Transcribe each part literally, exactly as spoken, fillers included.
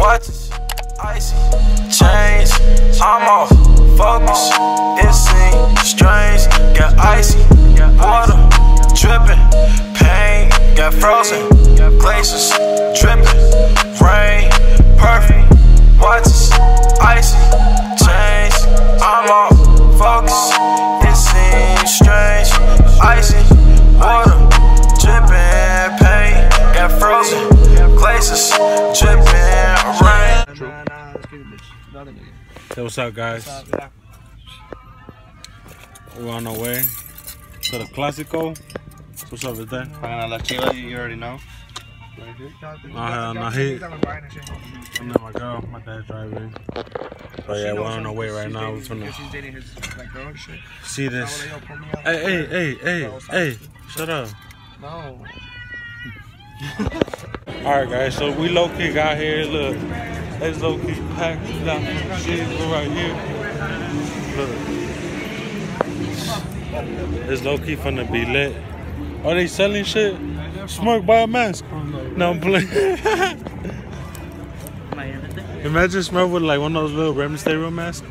watches, icy, chains, I'm off focus, it seems strange, got icy, water, dripping, pain, got frozen, glaciers, dripping, rain, perfect, watches, icy, chains, I'm off focus, it seems strange, icy, water, dripping, pain, got frozen, glaciers, dripping, rain. Hey, what's up, guys? What's up, yeah. We're on our way to the Clásico. What's up with that? Para la Chivas, you already know. No, hell no, he. I'm not my girl, my dad's driving. But yeah, we're on our way right now. We're gonna see this. Hey, hey, hey, hey, hey, shut up. No. Alright, guys, so we low key got here. Look, it's low key packed. Got shit right here. Look, it's low key finna be lit. Are they selling shit? Smoke by a mask. No, I'm playing. Imagine smoke with like one of those little Rey Mysterio masks.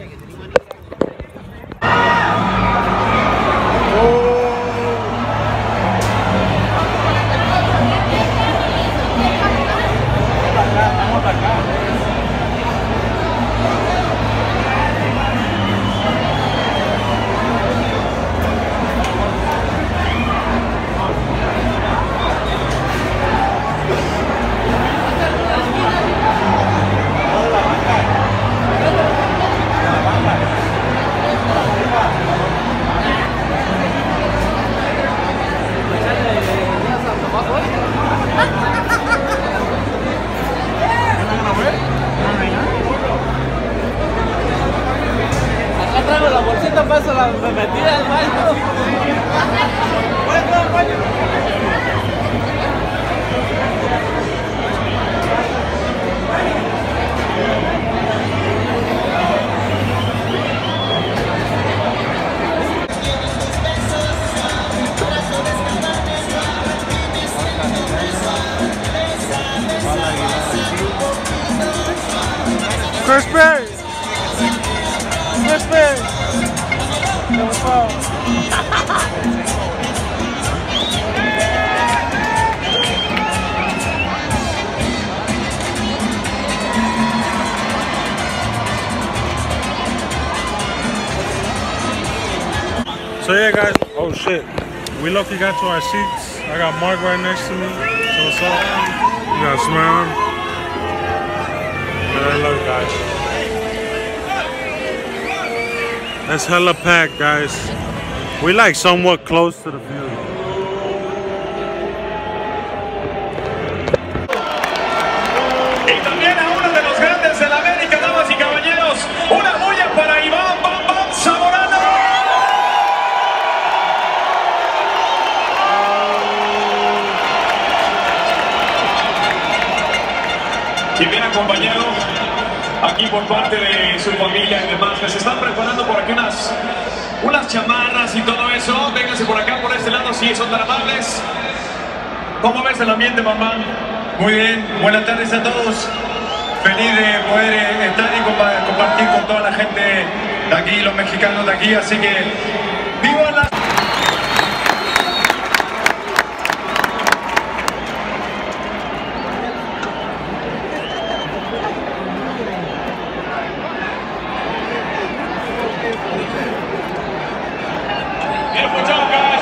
Paso la metida al baño. Crispy! Crispy! So yeah, guys, oh shit, we lucky got to our seats. I got Mark right next to me. So what's up? We got Smile. Good luck, guys. That's hella packed, guys. We like somewhat close to the view. Y también a uno de los grandes de la América, damas y caballeros, una bulla para Iván Bam Bam Zamorano. Quien viene acompañado aquí por parte de su familia y demás, les están preparando por aquí unas, unas chamarras y todo eso. Vénganse por acá, por este lado, si son tan amables. ¿Cómo ves el ambiente, mamá? Muy bien, buenas tardes a todos. Feliz de poder estar y compartir con toda la gente de aquí, los mexicanos de aquí, así que ¡viva la... Beautiful job, guys.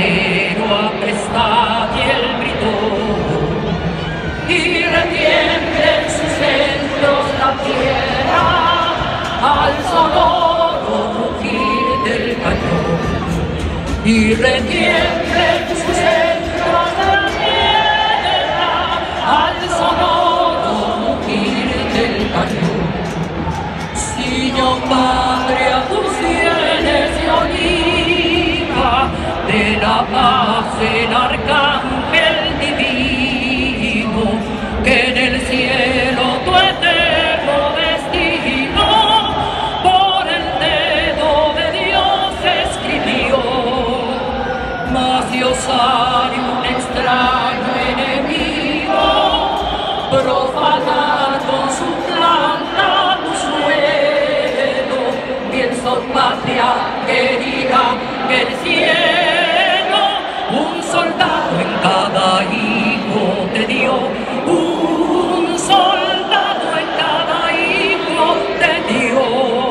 acero aprestalle el britón y retiemble en sus centros la tierra al sonoro rugir del cañón y retiemble en sus centros la tierra al sonoro rugir del cañón. Siño patria, tus sienes de oliva, de la paz el arcángel divino, que en el cielo tu eterno destino por el dedo de Dios escribió. Mas Dios hay un extraño enemigo, profanar con su planta tu suelo. Pienso, patria querida, que el cielo un soldado en cada hijo te dio, un soldado en cada hijo te dio.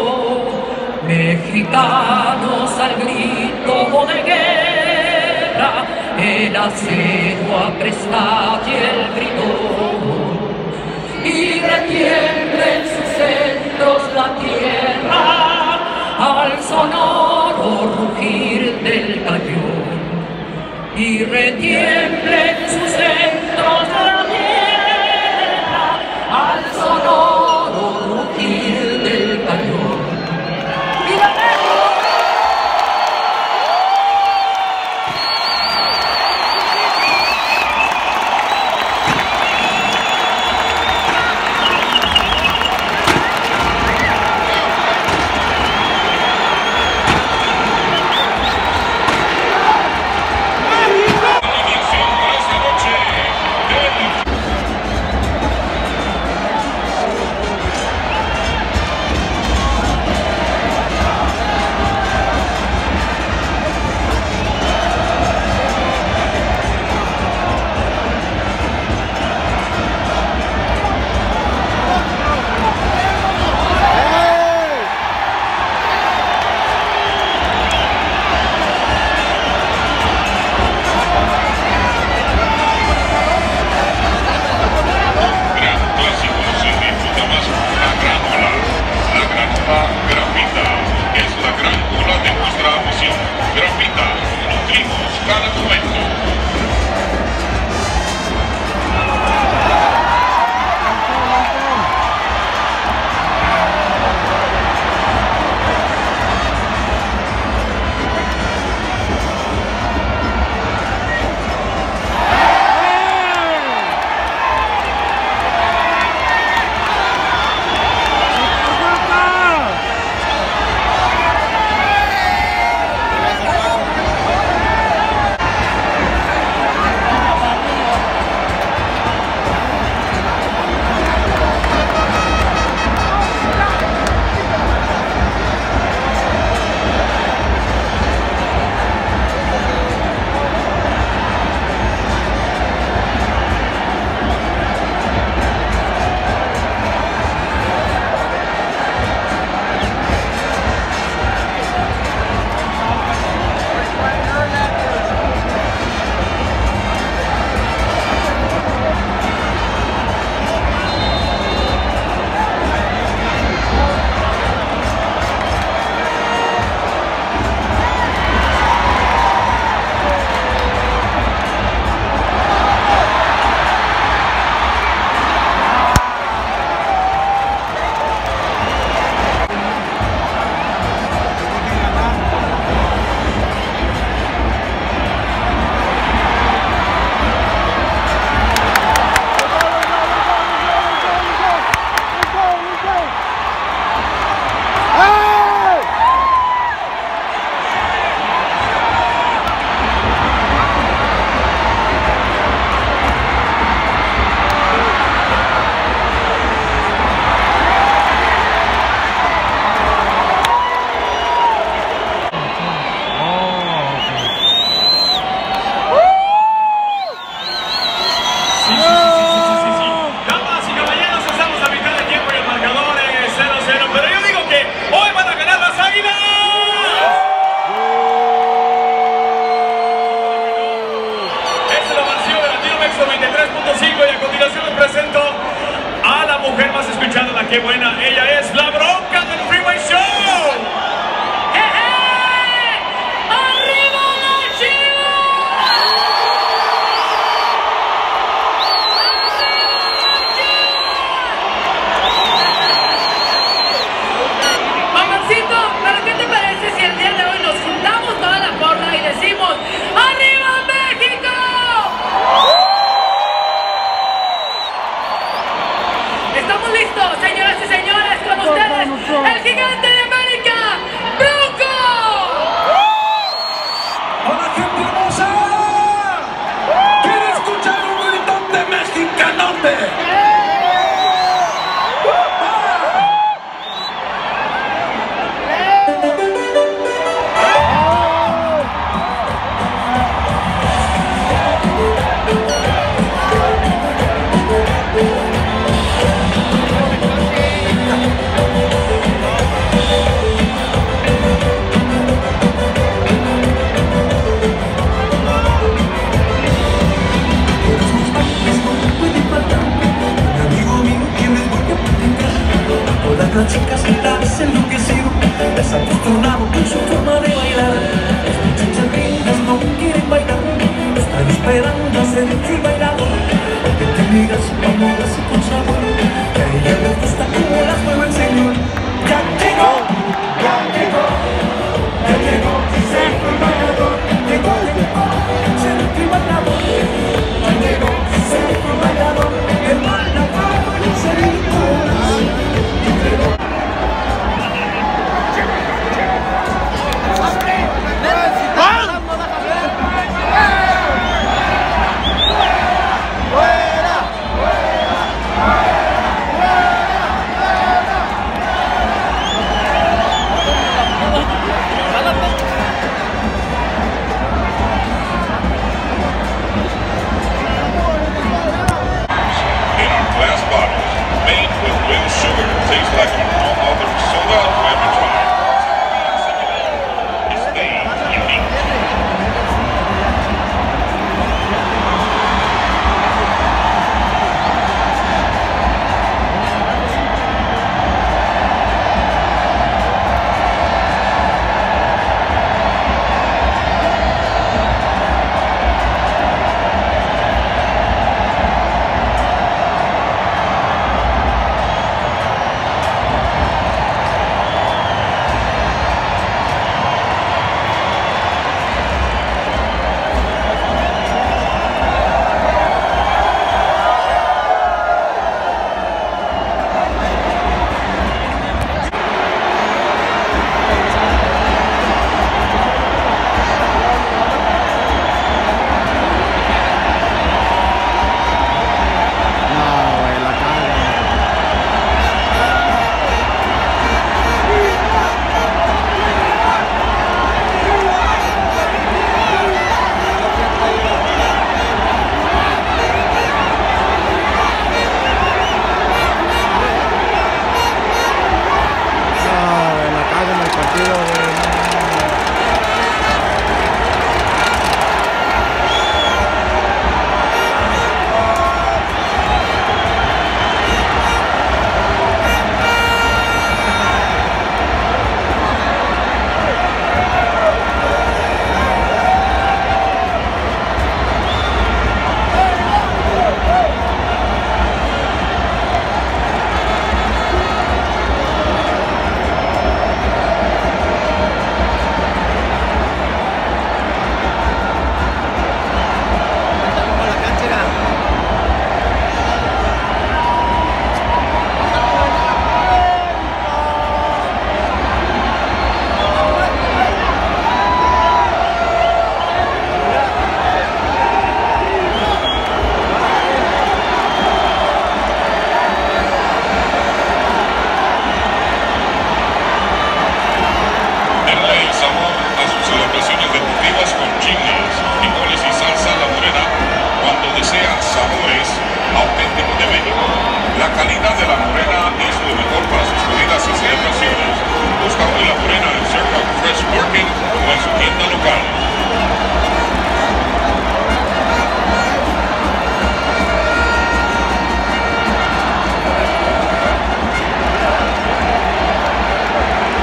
Mexicanos al grito de guerra, el acero aprestalle el britón y retiemble en sus centros la tierra al sonoro rugir del cañón y retiemble en sus centros la tierra al sonoro rugir del cañón. ¡Viva México! X noventa y tres punto cinco y a continuación les presento a la mujer más escuchada, la que buena. Ella es la bronca del Freeway Show. Señoras y señores, con ustedes, el gigante de América, Bronco. ¡Hola, gente hermosa! ¿Quiere escuchar un gritante mexicanote? Las chicas que te has enloquecido, les ha trastornado con su forma de bailar. Las muchachas lindas no quieren bailar, están esperando a ser el bailador. Aunque te digas vamos así con sabor, que a ella les gusta como las mueve el señor. Ya llegó, ya llegó, ya llegó, ser el bailador. Llegó, llegó, ser el bailador. Ya llegó, ser el bailador. El bailador no se dijo. ¡Fuera! ¡Fuera!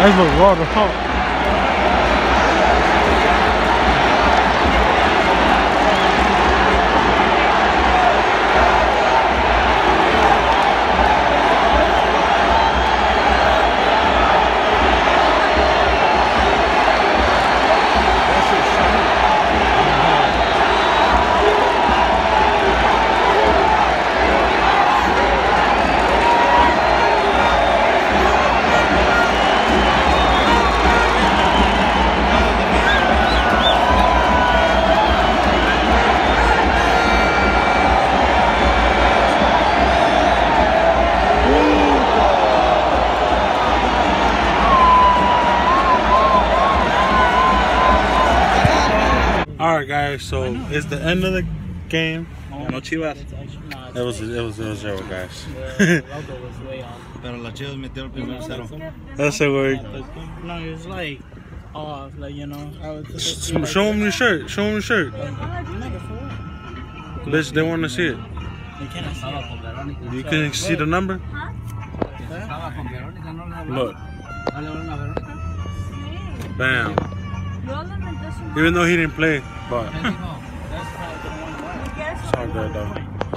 That's the water. Oh. Alright guys, so it's the end of the game. No Chivas. It was it was it was zero guys. Pero las Chivas metieron el primer cero. That's it, way. No, it's like off, like you know. I was Show them your shirt. Show them your shirt. Bitch, they want to see it. You can see the number. Look. Bam. Even though he didn't play, but it's all good though.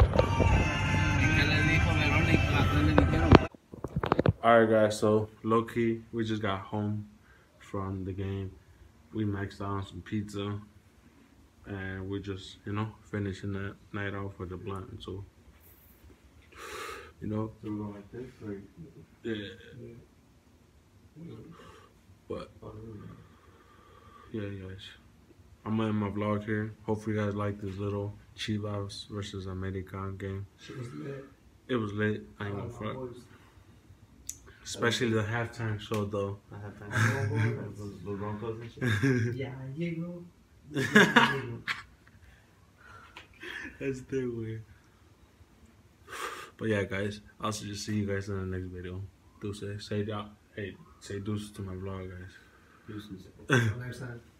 Alright guys, so low key, we just got home from the game. We maxed out on some pizza and we're just, you know, finishing that night off with the blunt. So, you know, so we're going like this, like, yeah. But yeah, guys, I'm gonna end my vlog here. Hopefully, you guys like this little Chivas versus American game. It was lit. It was lit. I ain't gonna fuck. Especially the halftime show, though. The halftime show, the Broncos and shit. Yeah, you go. That's the way. But yeah, guys, I'll just see you guys in the next video. Deuces. Say, hey, say deuces to my vlog, guys. Deuces. Next time.